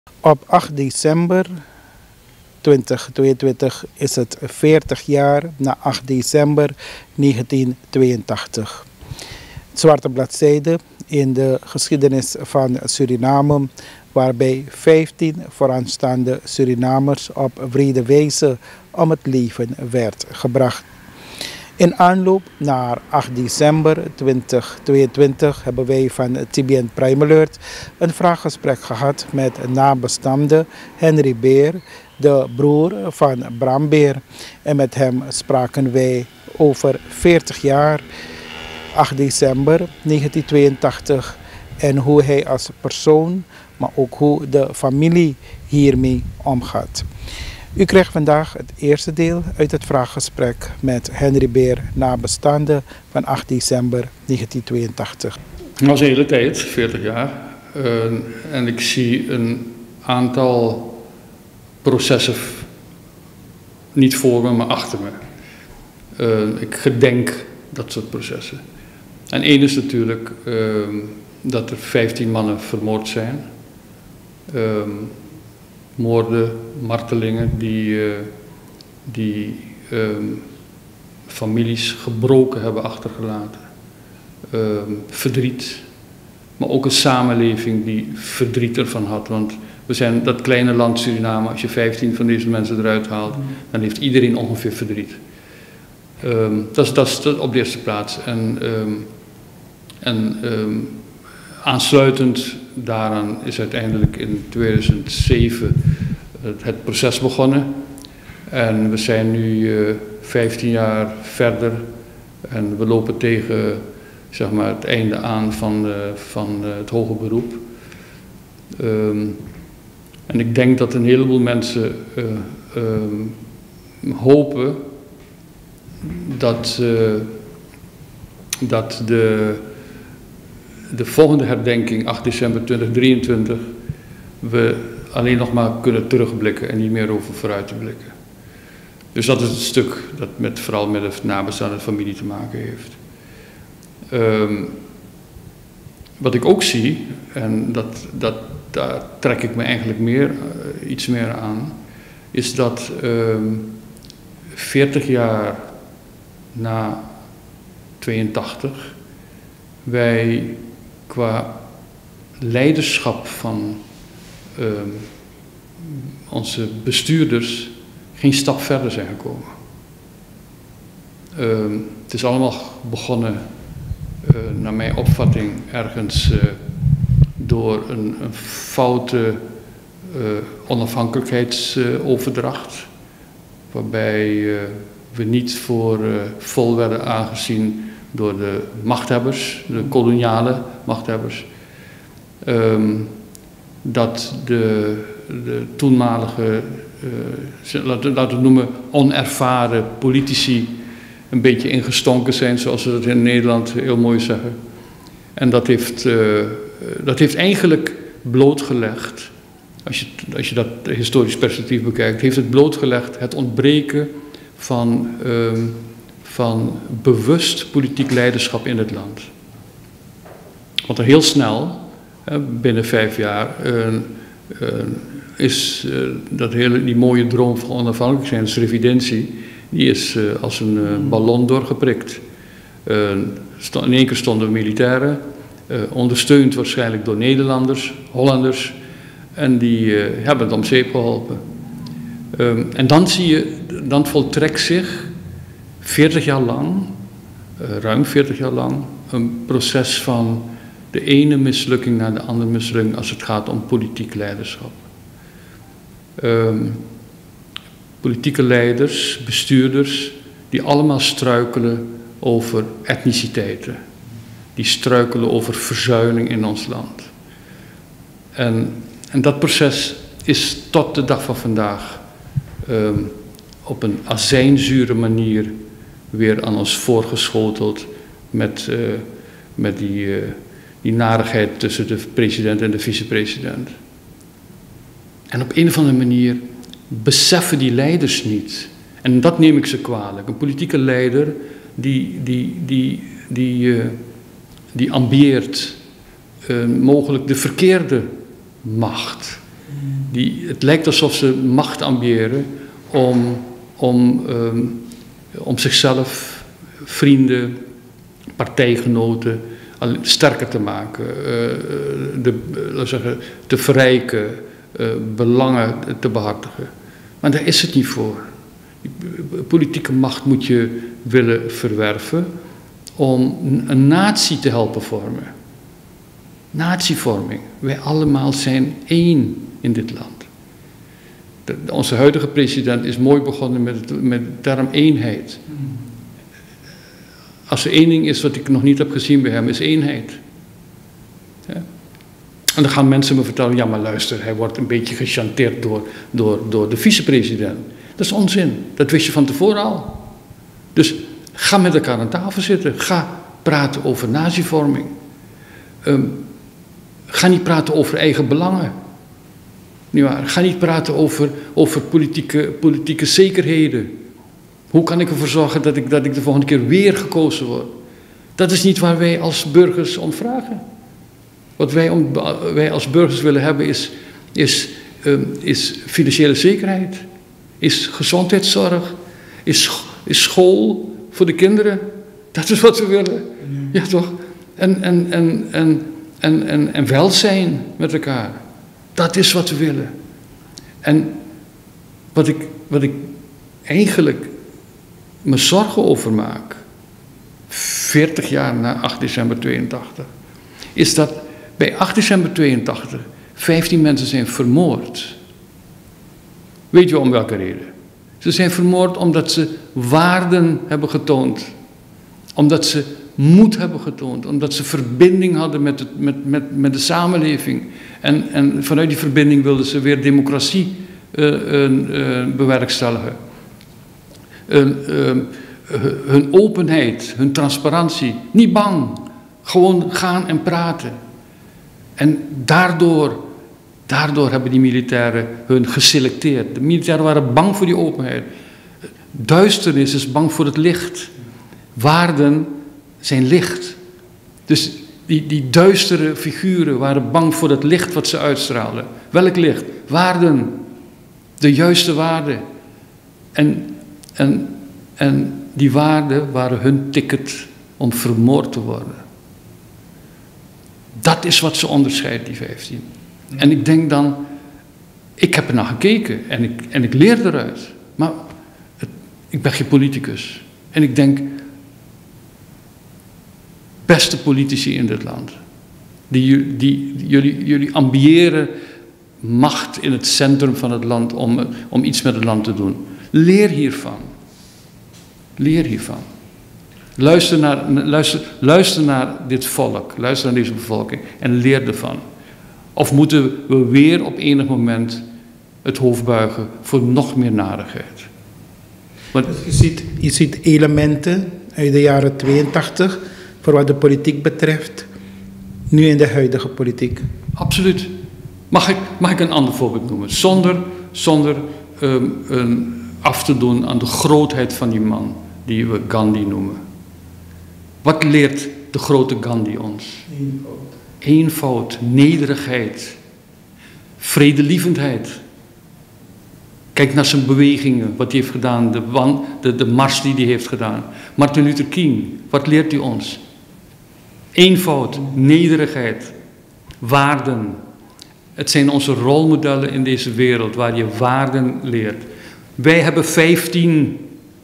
Op 8 december 2022 is het 40 jaar na 8 december 1982. Zwarte bladzijde in de geschiedenis van Suriname, waarbij 15 vooraanstaande Surinamers op wrede wijze om het leven werd gebracht. In aanloop naar 8 december 2022 hebben wij van TBN Prime Alert een vraaggesprek gehad met nabestaande Henry Beer, de broer van Bram Beer. En met hem spraken wij over 40 jaar, 8 december 1982, en hoe hij als persoon, maar ook hoe de familie hiermee omgaat. U krijgt vandaag het eerste deel uit het vraaggesprek met Henry Beer, nabestaande van 8 december 1982. Dat was een hele tijd, 40 jaar. En ik zie een aantal processen niet voor me, maar achter me. Ik gedenk dat soort processen. En één is natuurlijk dat er 15 mannen vermoord zijn. Moorden, martelingen die families gebroken hebben achtergelaten. Verdriet, maar ook een samenleving die verdriet ervan had. Want we zijn dat kleine land Suriname, als je 15 van deze mensen eruit haalt, dan heeft iedereen ongeveer verdriet. Dat is op de eerste plaats. Aansluitend daaraan is uiteindelijk in 2007 het proces begonnen. En we zijn nu 15 jaar verder en we lopen tegen, zeg maar, het einde aan van het hoger beroep. En ik denk dat een heleboel mensen hopen dat de volgende herdenking, 8 december 2023, we alleen nog maar kunnen terugblikken en niet meer over vooruit te blikken. Dus dat is het stuk dat vooral met de nabestaande familie te maken heeft. Wat ik ook zie, en daar trek ik me eigenlijk iets meer aan, is dat 40 jaar na 82 wij qua leiderschap van onze bestuurders geen stap verder zijn gekomen. Het is allemaal begonnen, naar mijn opvatting, ergens door een foute onafhankelijkheidsoverdracht, waarbij we niet voor vol werden aangezien door de machthebbers, de koloniale machthebbers, dat de toenmalige, laten we het noemen, onervaren politici een beetje ingestonken zijn, zoals ze dat in Nederland heel mooi zeggen. En dat heeft eigenlijk blootgelegd, als je dat historisch perspectief bekijkt, heeft het blootgelegd het ontbreken van bewust politiek leiderschap in het land. Want er heel snel, binnen 5 jaar, is die mooie droom van onafhankelijkheid, revidentie, die is als een ballon doorgeprikt. In één keer stonden militairen, ondersteund waarschijnlijk door Nederlanders, Hollanders, en die hebben het om zeep geholpen. En dan voltrekt zich 40 jaar lang, ruim 40 jaar lang, een proces van de ene mislukking naar de andere mislukking als het gaat om politiek leiderschap. Politieke leiders, bestuurders, die allemaal struikelen over etniciteiten. Die struikelen over verzuiling in ons land. En dat proces is tot de dag van vandaag op een azijnzure manier weer aan ons voorgeschoteld met die narigheid tussen de president en de vicepresident. En op een of andere manier beseffen die leiders niet. En dat neem ik ze kwalijk. Een politieke leider die ambieert mogelijk de verkeerde macht. Het lijkt alsof ze macht ambiëren om zichzelf, vrienden, partijgenoten sterker te maken, te verrijken, belangen te behartigen. Maar daar is het niet voor. Politieke macht moet je willen verwerven om een natie te helpen vormen. Natievorming. Wij allemaal zijn één in dit land. Onze huidige president is mooi begonnen met de term eenheid. Als er één ding is wat ik nog niet heb gezien bij hem, is eenheid. Ja? En dan gaan mensen me vertellen, ja maar luister, hij wordt een beetje gechanteerd door de vicepresident. Dat is onzin, dat wist je van tevoren al. Dus ga met elkaar aan tafel zitten, ga praten over natievorming. Ga niet praten over eigen belangen. Ga niet praten over politieke zekerheden. Hoe kan ik ervoor zorgen dat ik de volgende keer weer gekozen word? Dat is niet waar wij als burgers om vragen. Wat wij als burgers willen hebben is financiële zekerheid. Is gezondheidszorg. Is school voor de kinderen. Dat is wat we willen. Ja toch? En welzijn met elkaar. Dat is wat we willen. En wat ik eigenlijk me zorgen over maak, 40 jaar na 8 december 82, is dat bij 8 december 82 15 mensen zijn vermoord. Weet je om welke reden? Ze zijn vermoord omdat ze waarden hebben getoond. Omdat ze moed hebben getoond. Omdat ze verbinding hadden met de samenleving. En vanuit die verbinding wilden ze weer democratie bewerkstelligen. Hun openheid, hun transparantie. Niet bang. Gewoon gaan en praten. En daardoor hebben die militairen hun geselecteerd. De militairen waren bang voor die openheid. Duisternis is bang voor het licht. Waarden zijn licht. Dus die duistere figuren waren bang voor het licht wat ze uitstraalden. Welk licht? Waarden. De juiste waarden. En die waarden waren hun ticket om vermoord te worden. Dat is wat ze onderscheidt, die 15. En ik denk dan, ik heb er naar gekeken en ik leer eruit. Maar ik ben geen politicus. En ik denk, beste politici in dit land, jullie ambiëren macht in het centrum van het land om iets met het land te doen. Leer hiervan. Leer hiervan. Luister naar dit volk, luister naar deze bevolking en leer ervan. Of moeten we weer op enig moment het hoofd buigen voor nog meer narigheid? Want je ziet elementen uit de jaren 82 voor wat de politiek betreft, nu in de huidige politiek. Absoluut. Mag ik een ander voorbeeld noemen? Zonder af te doen aan de grootheid van die man die we Gandhi noemen. Wat leert de grote Gandhi ons? Eenvoud, nederigheid, vredelievendheid. Kijk naar zijn bewegingen, wat hij heeft gedaan, de mars die hij heeft gedaan. Martin Luther King, wat leert hij ons? Eenvoud, nederigheid, waarden. Het zijn onze rolmodellen in deze wereld waar je waarden leert. Wij hebben 15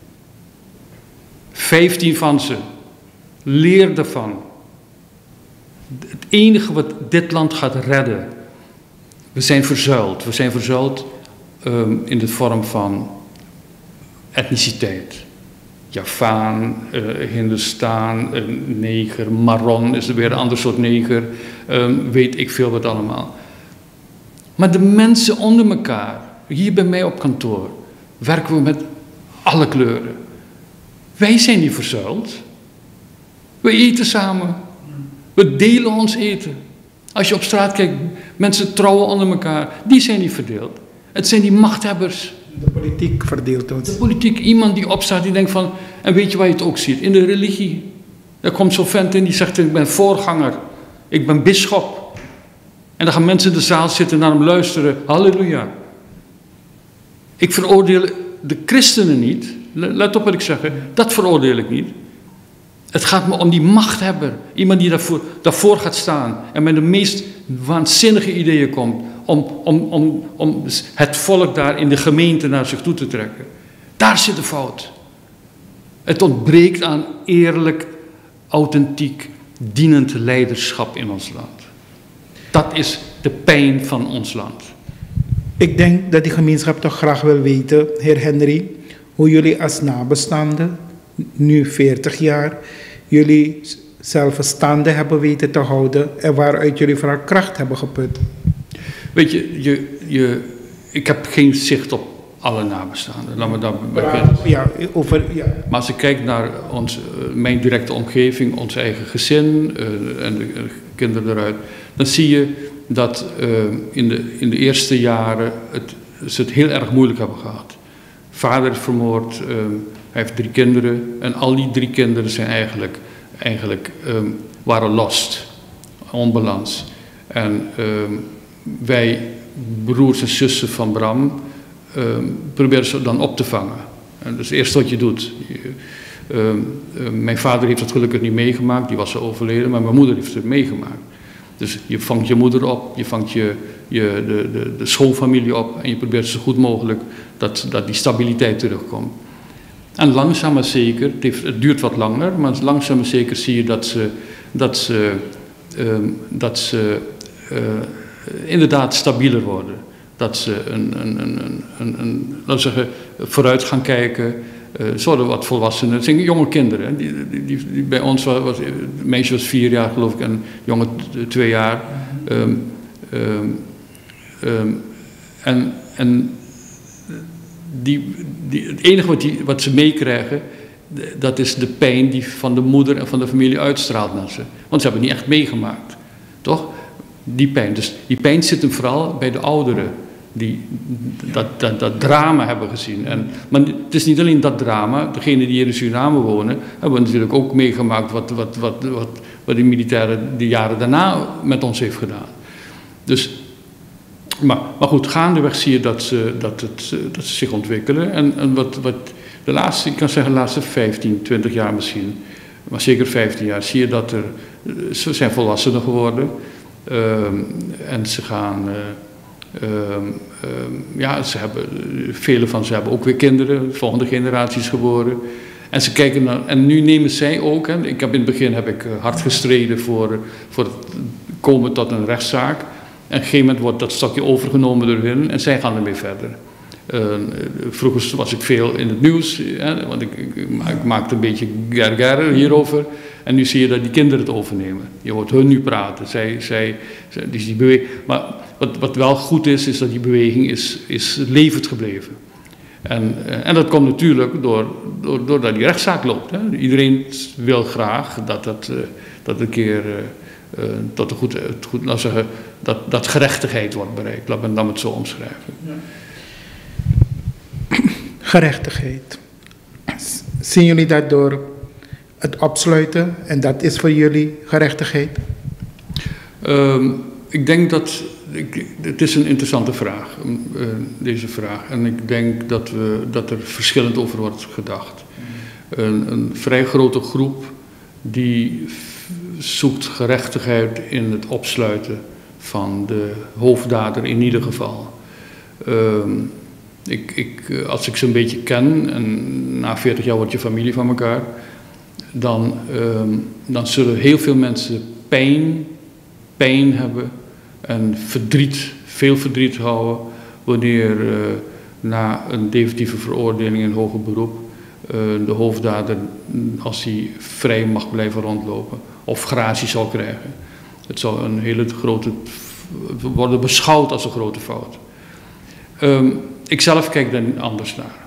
van ze. Leer ervan. Het enige wat dit land gaat redden. We zijn verzuild. We zijn verzuild in de vorm van etniciteit. Javaan, Hindustan, neger, Marron is er weer een ander soort neger. Weet ik veel wat allemaal. Maar de mensen onder elkaar, hier bij mij op kantoor, werken we met alle kleuren. Wij zijn niet verzuild. We eten samen. We delen ons eten. Als je op straat kijkt, mensen trouwen onder elkaar. Die zijn niet verdeeld. Het zijn die machthebbers. De politiek verdeelt ons. De politiek, iemand die opstaat, die denkt van... En weet je waar je het ook ziet? In de religie. Er komt zo'n vent in die zegt, ik ben voorganger. Ik ben bisschop. En dan gaan mensen in de zaal zitten naar hem luisteren. Halleluja. Ik veroordeel de christenen niet. Let op wat ik zeg. Dat veroordeel ik niet. Het gaat me om die machthebber. Iemand die daarvoor gaat staan. En met de meest waanzinnige ideeën komt. Om het volk daar in de gemeente naar zich toe te trekken. Daar zit de fout. Het ontbreekt aan eerlijk, authentiek, dienend leiderschap in ons land. Dat is de pijn van ons land. Ik denk dat die gemeenschap toch graag wil weten, heer Henry, hoe jullie als nabestaanden, nu 40 jaar, jullie zelf staande hebben weten te houden en waaruit jullie vooral kracht hebben geput. Weet je, ik heb geen zicht op alle nabestaanden. Laat me dat beginnen. Ja. Maar als ik kijk naar mijn directe omgeving, ons eigen gezin en de kinderen eruit, dan zie je dat in de eerste jaren ze het heel erg moeilijk hebben gehad. Vader is vermoord, hij heeft 3 kinderen en al die 3 kinderen zijn eigenlijk waren lost, onbalans. En wij, broers en zussen van Bram, proberen ze dan op te vangen. En dat is het eerste wat je doet. Mijn vader heeft dat gelukkig niet meegemaakt, die was al overleden, maar mijn moeder heeft het meegemaakt. Dus je vangt je moeder op, je vangt de schoonfamilie op en je probeert zo goed mogelijk dat die stabiliteit terugkomt. En langzaam maar zeker, het duurt wat langer, maar langzaam maar zeker zie je dat ze inderdaad stabieler worden. Dat ze laten we zeggen, vooruit gaan kijken. Ze worden wat volwassenen. Het zijn jonge kinderen. Die bij ons was het meisje was 4 jaar geloof ik en een jongen 2 jaar. Het enige wat ze meekrijgen, dat is de pijn die van de moeder en van de familie uitstraalt naar ze. Want ze hebben het niet echt meegemaakt. Toch? Die pijn. Dus die pijn zit hem vooral bij de ouderen. Die dat drama hebben gezien. Maar het is niet alleen dat drama. Degenen die hier in Suriname wonen, hebben natuurlijk ook meegemaakt wat die militairen de jaren daarna met ons heeft gedaan. Dus, maar goed, gaandeweg zie je dat ze zich ontwikkelen. En wat ik kan zeggen de laatste 15, 20 jaar misschien, maar zeker 15 jaar, zie je dat ze zijn volwassenen geworden. En ze gaan... vele van ze hebben ook weer kinderen, volgende generaties geboren. En ze kijken naar, en nu nemen zij ook, in het begin heb ik hard gestreden voor het komen tot een rechtszaak. En op een gegeven moment wordt dat stokje overgenomen door hen en zij gaan ermee verder. Vroeger was ik veel in het nieuws, want ik maakte een beetje gerger hierover. En nu zie je dat die kinderen het overnemen. Je hoort hun nu praten. Die beweging. Maar wat wel goed is dat die beweging is levend gebleven. En dat komt natuurlijk doordat die rechtszaak loopt. Hè. Iedereen wil graag dat een keer dat gerechtigheid wordt bereikt. Laat me dan het zo omschrijven. Ja. Gerechtigheid. Zien jullie dat door het opsluiten en dat is voor jullie gerechtigheid? Ik denk het is een interessante vraag, deze vraag. En ik denk dat er verschillend over wordt gedacht. Een vrij grote groep die zoekt gerechtigheid in het opsluiten van de hoofddader in ieder geval. Als ik ze een beetje ken, en na 40 jaar wordt je familie van elkaar, dan zullen heel veel mensen pijn hebben en veel verdriet houden wanneer na een definitieve veroordeling in hoger beroep de hoofddader, als hij vrij mag blijven rondlopen of gratie zal krijgen. Het zal een hele grote, worden beschouwd als een grote fout. Ik zelf kijk daar anders naar.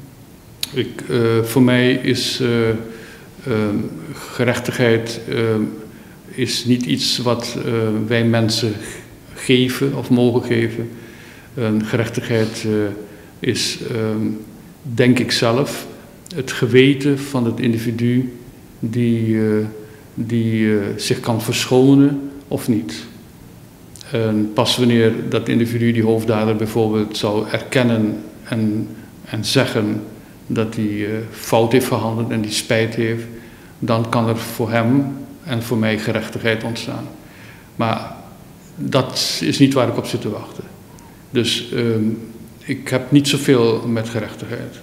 Voor mij is gerechtigheid is niet iets wat wij mensen geven of mogen geven. Gerechtigheid is, denk ik zelf, het geweten van het individu die zich kan verschonen of niet. En pas wanneer dat individu, die hoofddader bijvoorbeeld, zou erkennen en zeggen dat hij fout heeft gehandeld en die spijt heeft, dan kan er voor hem en voor mij gerechtigheid ontstaan. Maar dat is niet waar ik op zit te wachten. Dus ik heb niet zoveel met gerechtigheid.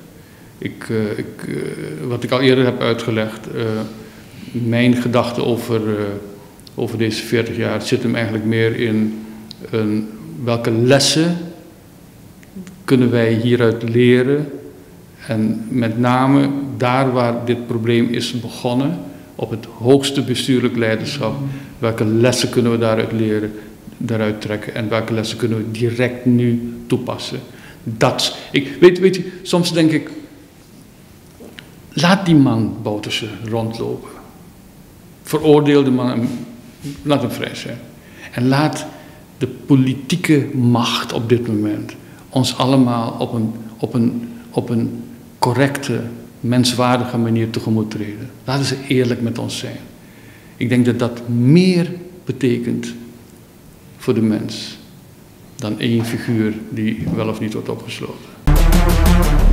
Wat ik al eerder heb uitgelegd, mijn gedachte over deze 40 jaar zit hem eigenlijk meer in welke lessen kunnen wij hieruit leren. En met name daar waar dit probleem is begonnen, op het hoogste bestuurlijk leiderschap, welke lessen kunnen we daaruit trekken en welke lessen kunnen we direct nu toepassen. Weet je, soms denk ik, laat die man Bouterse rondlopen. Veroordeel de man en laat hem vrij zijn. En laat de politieke macht op dit moment ons allemaal op een correcte, menswaardige manier tegemoet treden. Laten ze eerlijk met ons zijn. Ik denk dat dat meer betekent voor de mens dan één figuur die wel of niet wordt opgesloten.